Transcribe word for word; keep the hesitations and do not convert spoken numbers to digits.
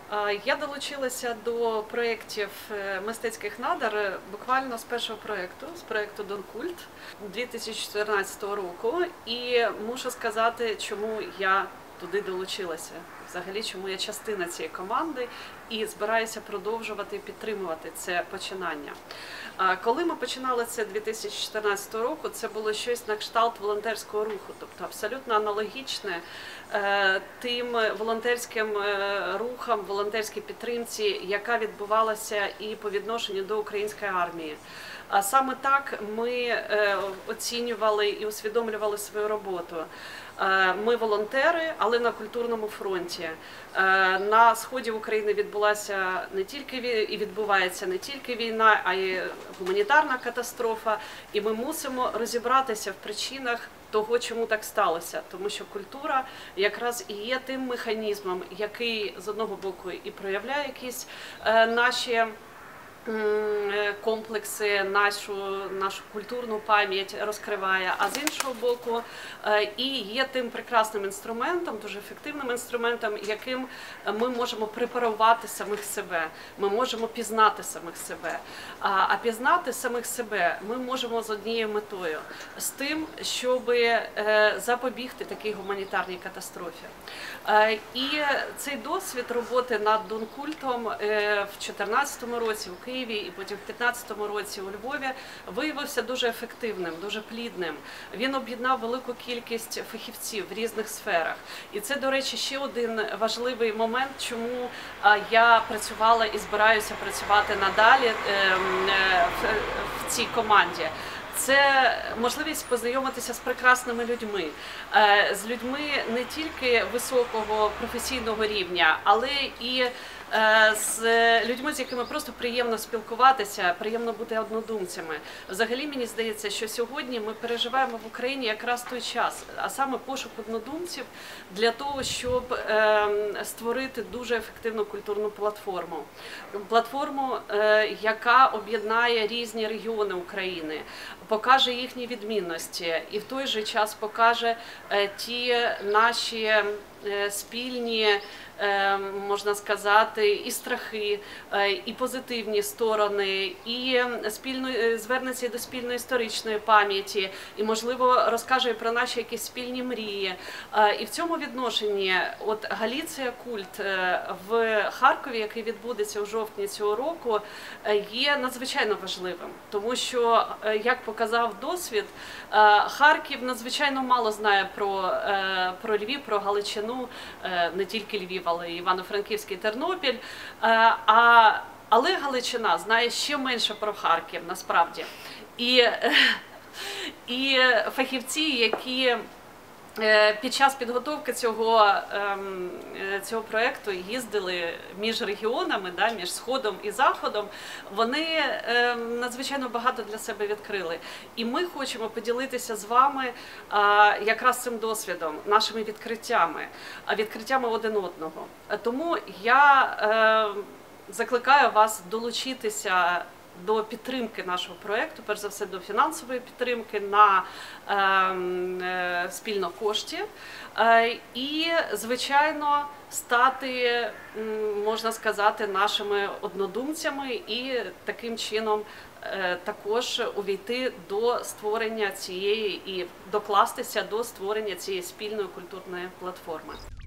Я долучилася до проєктів мистецьких надр буквально з першого проєкту, з проєкту Донкульт дві тисячі чотирнадцятого року. І мушу сказати, чому я туди долучилася. Взагалі, чому я частина цієї команди і збираюся продовжувати і підтримувати це починання. Коли ми починали це дві тисячі чотирнадцятого року, це було щось на кшталт волонтерського руху, тобто абсолютно аналогічне тим волонтерським рухам, волонтерській підтримці, яка відбувалася і по відношенню до української армії. А саме так ми оцінювали і усвідомлювали свою роботу. Ми волонтери, але на культурному фронті. На сході України відбулася не тільки і відбувається не тільки війна, а й гуманітарна катастрофа. І ми мусимо розібратися в причинах того, чому так сталося. Тому що культура якраз і є тим механізмом, який з одного боку і проявляє якісь наші комплекси, нашу, нашу культурну пам'ять розкриває, а з іншого боку і є тим прекрасним інструментом, дуже ефективним інструментом, яким ми можемо препарувати самих себе, ми можемо пізнати самих себе. А пізнати самих себе ми можемо з однією метою, з тим, щоб запобігти такій гуманітарній катастрофі. І цей досвід роботи над Донкультом в дві тисячі чотирнадцятому році у Києві і потім в дві тисячі п'ятнадцятому році у Львові виявився дуже ефективним, дуже плідним. Він об'єднав велику кількість фахівців в різних сферах. І це, до речі, ще один важливий момент, чому я працювала і збираюся працювати надалі в цій команді. Це можливість познайомитися з прекрасними людьми, з людьми не тільки високого професійного рівня, але і з людьми, з якими просто приємно спілкуватися, приємно бути однодумцями. Взагалі, мені здається, що сьогодні ми переживаємо в Україні якраз той час, а саме пошук однодумців для того, щоб створити дуже ефективну культурну платформу. Платформу, яка об'єднає різні регіони України, покаже їхні відмінності і в той же час покаже ті наші спільні, можна сказати, і страхи, і позитивні сторони, і спільно звернеться до спільної історичної пам'яті, і, можливо, розкаже про наші якісь спільні мрії. І в цьому відношенні от Галіція Культ в Харкові, який відбудеться у жовтні цього року, є надзвичайно важливим, тому що, як показав досвід, Харків надзвичайно мало знає про, про Львів, про Галичину, не тільки Львів, але й Івано-Франківський, Тернопіль, а, але Галичина знає ще менше про Харків, насправді. І, і фахівці, які під час підготовки цього, цього проєкту їздили між регіонами, да, між Сходом і Заходом, вони надзвичайно багато для себе відкрили. І ми хочемо поділитися з вами якраз цим досвідом, нашими відкриттями, відкриттями один одного. Тому я закликаю вас долучитися до підтримки нашого проєкту, перш за все до фінансової підтримки на е, спільно кошти е, і, звичайно, стати, можна сказати, нашими однодумцями і таким чином е, також увійти до створення цієї і докластися до створення цієї спільної культурної платформи.